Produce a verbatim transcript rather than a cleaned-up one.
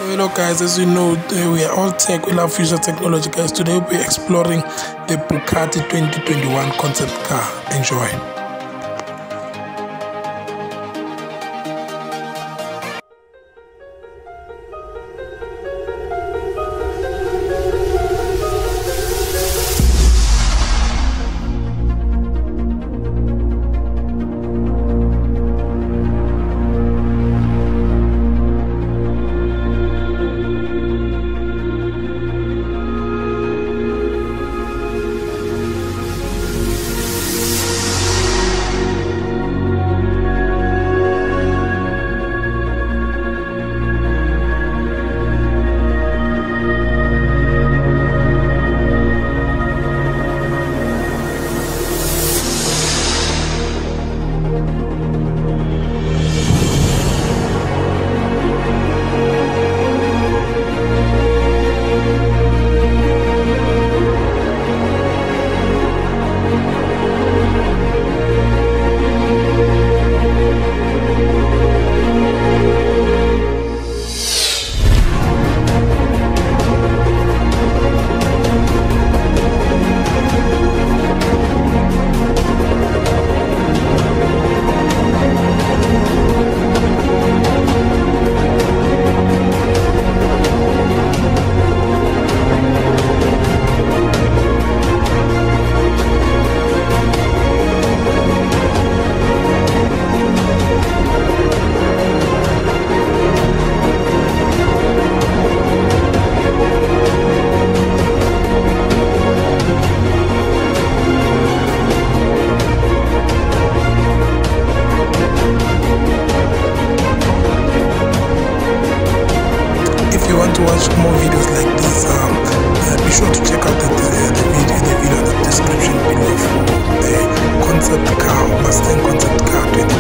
Hello guys, as you know, uh, we are all tech, we love future technology guys. Today we'll be exploring the Bugatti twenty twenty-one concept car. Enjoy. If you want to watch more videos like this, um, uh, be sure to check out the, the, the video the video in the description below for the concept car, Mustang concept car twenty